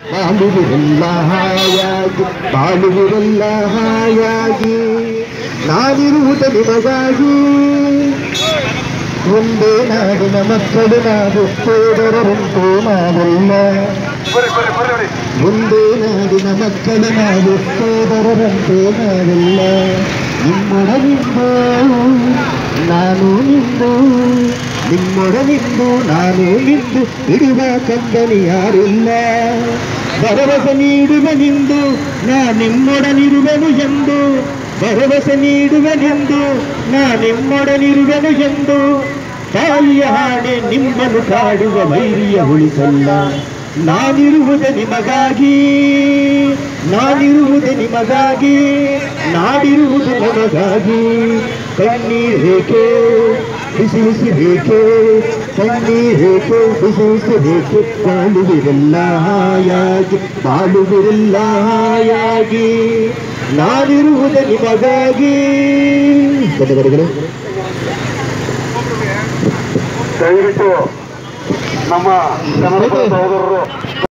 ಬಾಳುವಿರೆಲ್ಲ ಹಾಯಾಗಿ ಬಾಳುವಿರೆಲ್ಲ ಹಾಯಾಗಿ ನಾನಿರುವುದು ನಿಮಗಾಗಿ ಒಂದೇ ನಾಡಿನ ಮಕ್ಕಳು ನಾವು ಸೋದರರಂತೆ ನಾವೆಲ್ಲ ಒಂದೇ ನಾಡಿನ ಮಕ್ಕಳು ನಾವು ಸೋದರರಂತೆ ನಾವೆಲ್ಲ ನಿಮ್ಮೊಡನಿಂದು ನಾನು ನಿಂದು ನಿಮ್ಮೊಡನಿಂದು ನಾನು ನಿಂದು ಇಡುವ ಕಂದನಿ ಯಾರಿಲ್ಲ ಭರವಸೆ ನೀಡುವನೆಂದು ನಾ ನಿಮ್ಮೊಡನಿರುವೆನು ಎಂದು ಭರವಸೆ ನೀಡುವನೆಂದು ನಾ ನಿಮ್ಮೊಡನಿರುವೆನು ಎಂದು ತಾಯಿಯ ಹಾಡೆ ನಿಮ್ಮನ್ನು ಕಾಡುವ ವೈರಿಯ ಉಳಿಸಲ್ಲ ನಾನಿರುವುದೇ ನಿಮಗಾಗಿ ನಾನಿರುವುದೇ ನಿಮಗಾಗಿ ನಾಡಿರುವುದು ನಮಗಾಗಿ ಕಣ್ಣೀರೇಕೆ ಬಿಸಿ ಬಿಸಿ ಬೇಕೆ ಕಣ್ಣೀರೇಕೆ ಬಿಸಿ ಬಿಸಿ ಬೇಕೆ ಬಾಳುವಿರೆಲ್ಲ ಹಾಯಾಗಿ ಬಾಳುವಿರೆಲ್ಲ ಹಾಯಾಗಿ ನಾನಿರುವುದೇ ನಿಮಗಾಗಿ ಧನ್ಯವಾದಗಳು. ದಯವಿಟ್ಟು ನಮ್ಮ ಕನ್ನಡ ಸಹೋದರರು